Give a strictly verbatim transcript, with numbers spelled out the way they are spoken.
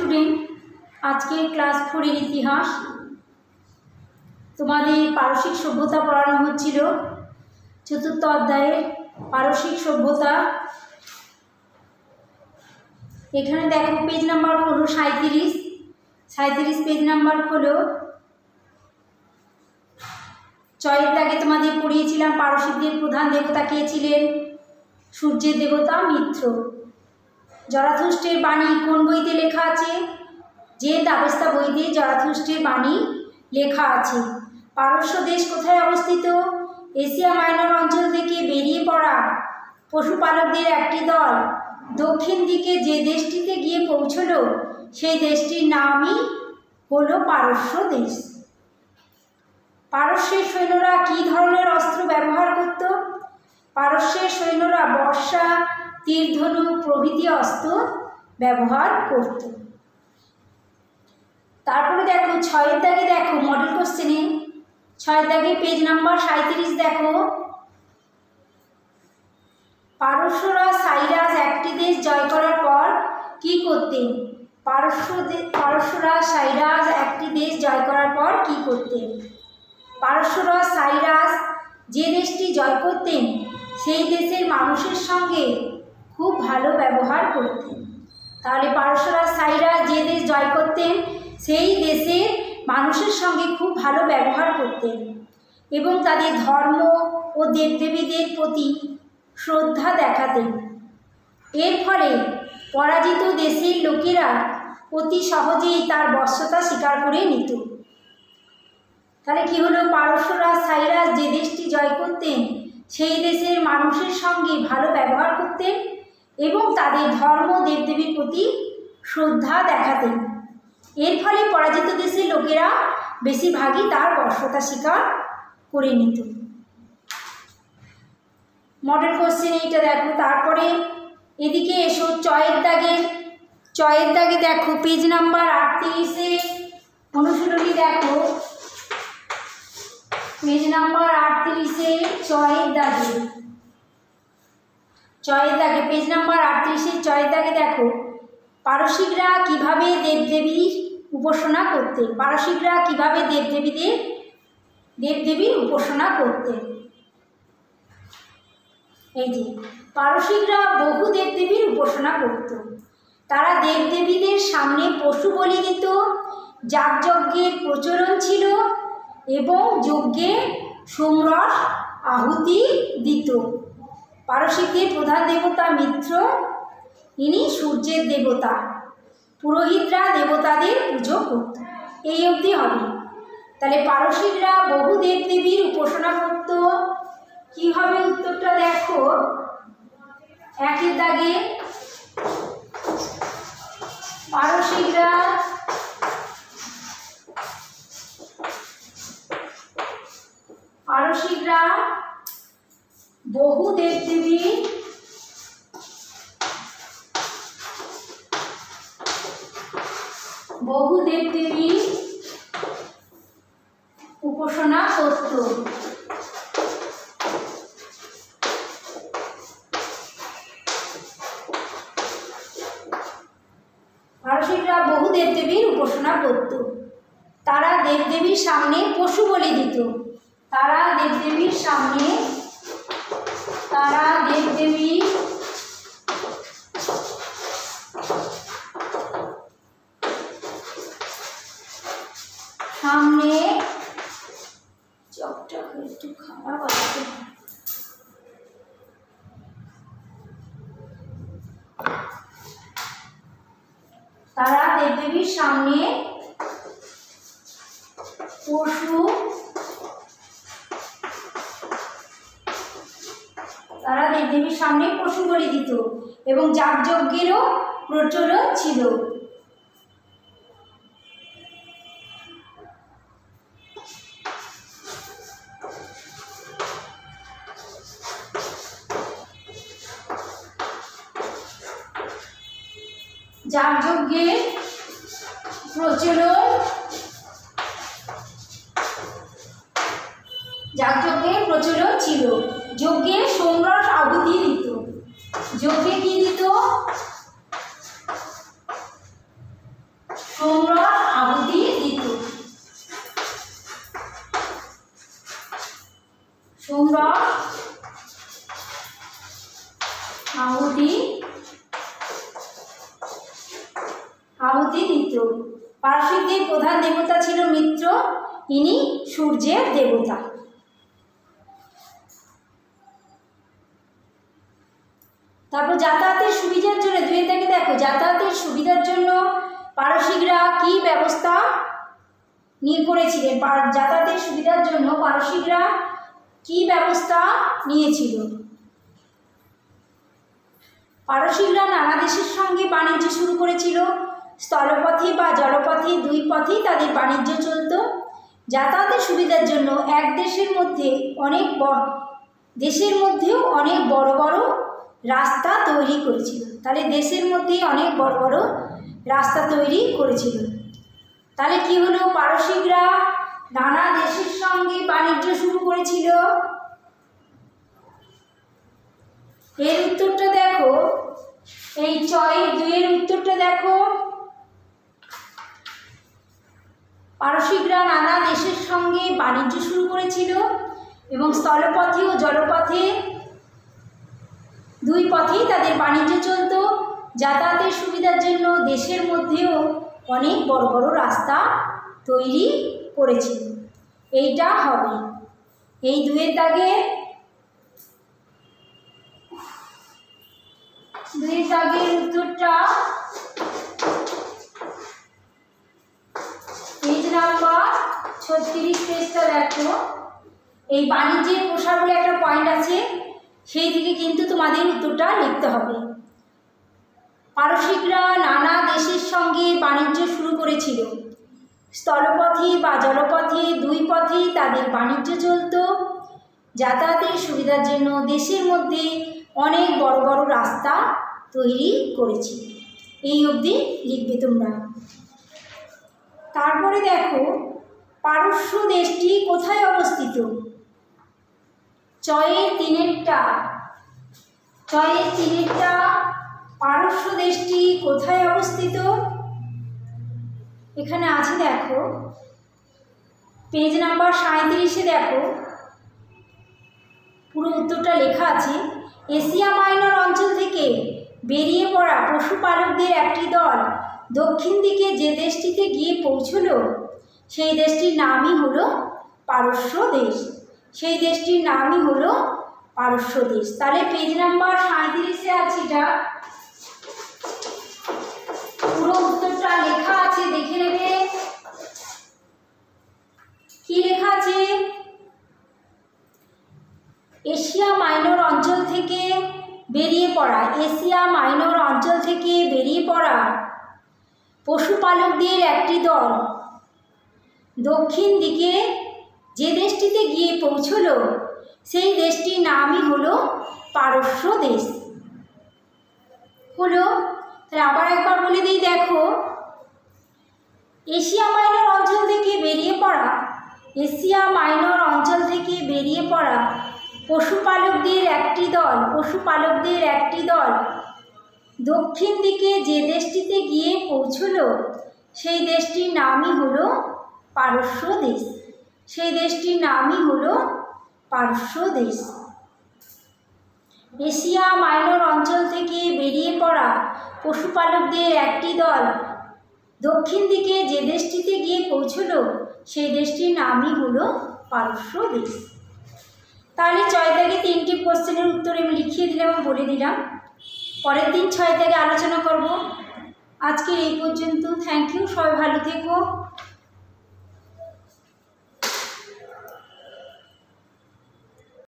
Student, আজকে class ফোরের ইতিহাস তোমাদের পারসিক সভ্যতা পড়ানো হচ্ছিল। চতুর্থ অধ্যায়ের পারসিক সভ্যতা। এখানে দেখো পেজ নাম্বার হলো সাঁইত্রিশ সাঁইত্রিশ পেজ নাম্বার হলো ছয়ের দাগে তোমাদের পড়িয়েছিলাম পারসিকদের প্রধান দেবতা কে ছিলেন? সূর্যের দেবতা মিত্র। জরাথুস্টের বাণী কোন বইতে লেখা আছে? যে দাবেস্তা বইতে জরাথুস্টের বাণী লেখা আছে। পারস্য দেশ কোথায় অবস্থিত? এশিয়া মাইনর অঞ্চল থেকে বেরিয়ে পড়া পশুপালকদের একটি দল দক্ষিণ দিকে যে দেশটিতে গিয়ে পৌঁছল সেই দেশটির নামই হলো পারস্য দেশ। পারস্যের সৈন্যরা কী ধরনের অস্ত্র ব্যবহার করত? পারস্যের সৈন্যরা বর্ষা, তীরধনু প্রভৃতি অস্ত্র ব্যবহার করত। তারপরে দেখো ছয়ের দাগে দেখো মডেল কোশ্চেনে ছয়ের দাগে পেজ নাম্বার সাঁইত্রিশ দেখো, পারস্যরা সাইরাস একটি দেশ জয় করার পর কি করতেন? পারস্য পারস্যরা সাইরাস একটি দেশ জয় করার পর কি করতেন? পারস্যরা সাইরাস যে দেশটি জয় করতেন সেই দেশের মানুষের সঙ্গে খুব ভালো ব্যবহার করতেন। তাহলে পারস্যরা সাইরাস যে দেশ জয় করতেন সেই দেশের মানুষের সঙ্গে খুব ভালো ব্যবহার করতেন এবং তাদের ধর্ম ও দেবদেবীদের প্রতি শ্রদ্ধা দেখাতেন। এর ফলে পরাজিত দেশের লোকেরা অতি সহজেই তার বশ্যতা স্বীকার করে নিত। তাহলে কি হলো? পারস্যরা সাইরাস যে দেশটি জয় করতেন সেই দেশের মানুষের সঙ্গে ভালো ব্যবহার করতেন এবং তাদের ধর্ম দেবদেবীর প্রতি শ্রদ্ধা দেখাতেন। এর ফলে পরাজিত দেশের লোকেরা বেশিরভাগই তার বশ্যতা স্বীকার করে নিত। মডেল কোশ্চেন এইটা দেখো। তারপরে এদিকে এসো চয়ের দাগে চয়ের দাগে দেখো পেজ নাম্বার আটত্রিশে অনুশীলনী দেখো, পেজ নাম্বার আটত্রিশে চয়ের দাগে চয়ের দাগে পেজ নাম্বার আটত্রিশে চয়ের দাগে দেখো পারসিকরা কিভাবে দেবদেবীর উপাসনা করতেন। পারসিকরা কিভাবে দেবদেবীদের দেবদেবীর উপাসনা করতেন। এই যে পারসিকরা বহু দেবদেবীর উপাসনা করত। তারা দেবদেবীদের সামনে পশু বলি দিত, যাগযজ্ঞের প্রচলন ছিল এবং যজ্ঞে সোমরস আহুতি দিত। পারসিকদের প্রধান দেবতা মিত্র, ইনি সূর্যের দেবতা। পুরোহিতরা দেবতাদের পুজো করত। এই অবধি হবে। তাহলে পারসিকরা বহু দেবদেবীর উপাসনা করত। কি হবে উত্তরটা দেখো একের দাগে, পারসিকরা পারসিকরা বহু দেবদেবী বহু দেবদেবী উপাসনা করত। পারসিকরা বহু দেবদেবীর উপাসনা করত। তারা দেবদেবীর সামনে পশু বলি দিত। তারা দেবদেবীর সামনে তারা দেবদেবীর সামনে চপটা একটু খারাপ আছে। তারা দেবদেবীর সামনে পশু তারা দেবদেবীর সামনে পশু বলি দিত এবং যাগযজ্ঞেরও প্রচলন ছিল। যাগযজ্ঞের প্রচলন যাগযজ্ঞের প্রচলন ছিল। যজ্ঞে সোমরস আহুতি দিত। যজ্ঞে কি দিত? আহুতি আহুতি দিত। পারসিকদের প্রধান দেবতা ছিল মিত্র, ইনি সূর্যের দেবতা। তারপর যাতায়াতের সুবিধার জন্য দুই থেকে দেখো, যাতায়াতের সুবিধার জন্য পারসিকরা কি ব্যবস্থা নিয়ে করেছিলেন? যাতায়াতের সুবিধার জন্য পারসিকরা কি ব্যবস্থা নিয়েছিল? পারসিকরা নানা দেশের সঙ্গে বাণিজ্য শুরু করেছিল। স্থলপথে বা জলপথে দুই পথেই তাদের বাণিজ্য চলত। যাতায়াতের সুবিধার জন্য এক দেশের মধ্যে অনেক দেশের মধ্যেও অনেক বড় বড় রাস্তা তৈরি করেছিল। তাহলে দেশের মধ্যে অনেক বড় বড় রাস্তা তৈরি করেছিল। তাহলে কি হলো? পারসিকরা নানা দেশের সঙ্গে বাণিজ্য শুরু করেছিল। এর উত্তরটা দেখো, এই ছয় দুইয়ের উত্তরটা দেখো, পারসিকরা নানা দেশের সঙ্গে বাণিজ্য শুরু করেছিল এবং স্থলপথে ও জলপথে দুই পথেই তাদের বাণিজ্য চলত। যাতায়াতের সুবিধার জন্য দেশের মধ্যেও অনেক বড় বড় রাস্তা তৈরি করেছিল। এইটা হবে এই দুয়ের দাগে, দুই দাগের উত্তরটা পেজ নাম্বার ছত্রিশ পেজটা দেখো। এই বাণিজ্যের প্রসার বলে একটা পয়েন্ট আছে, সেই দিকে কিন্তু তোমাদের উত্তরটা লিখতে হবে। পারসিকরা নানা দেশের সঙ্গে বাণিজ্য শুরু করেছিল। স্থলপথে বা জলপথে দুই পথেই তাদের বাণিজ্য চলত। যাতায়াতের সুবিধার জন্য দেশের মধ্যে অনেক বড় বড় রাস্তা তৈরি করেছিল। এই অবধি লিখবে তোমরা। তারপরে দেখো, পারস্য দেশটি কোথায় অবস্থিত? ছয়ের তিনেরটা ছয়ের তিনেরটা পারস্য দেশটি কোথায় অবস্থিত? এখানে আছে দেখো, পেজ নাম্বার সাঁইত্রিশে দেখো, পুরো উত্তরটা লেখা আছে। এশিয়া মাইনর অঞ্চল থেকে বেরিয়ে পড়া পশুপালকদের একটি দল দক্ষিণ দিকে যে দেশটিতে গিয়ে পৌঁছল, সেই দেশটির নামই হলো পারস্য দেশ। সেই দেশটির নামই হলো পারস্য দেশ। তাহলে পেজ নাম্বার সাঁইত্রিশে আছে, এটা পুরো উত্তরটা লেখা আছে, দেখে নেবে। কি লেখা আছে? এশিয়া মাইনর অঞ্চল থেকে বেরিয়ে পড়া এশিয়া মাইনর অঞ্চল থেকে বেরিয়ে পড়া পশুপালকদের একটি দল দক্ষিণ দিকে যে দেশটিতে গিয়ে পৌঁছল, সেই দেশটির নামই হলো পারস্য দেশ। হলো। তাহলে আবার একবার বলে দিই, দেখো, এশিয়া মাইনর অঞ্চল থেকে বেরিয়ে পড়া এশিয়া মাইনর অঞ্চল থেকে বেরিয়ে পড়া পশুপালকদের একটি দল পশুপালকদের একটি দল দক্ষিণ দিকে যে দেশটিতে গিয়ে পৌঁছল, সেই দেশটির নামই হলো পারস্য দেশ। সেই দেশটির নামই হলো পারস্য দেশ। এশিয়া মাইনর অঞ্চল থেকে বেরিয়ে পড়া পশুপালকদের একটি দল দক্ষিণ দিকে যে দেশটিতে গিয়ে পৌঁছল, সেই দেশটির নামই হলো পারস্য দেশ। তাহলে ছয় থেকে তিনটি কোশ্চেনের উত্তর আমি লিখিয়ে দিলাম এবং বলে দিলাম। পরের দিন ছয় থেকে আলোচনা করব। আজকে এই পর্যন্ত। থ্যাংক ইউ, সবাই ভালো থেকো।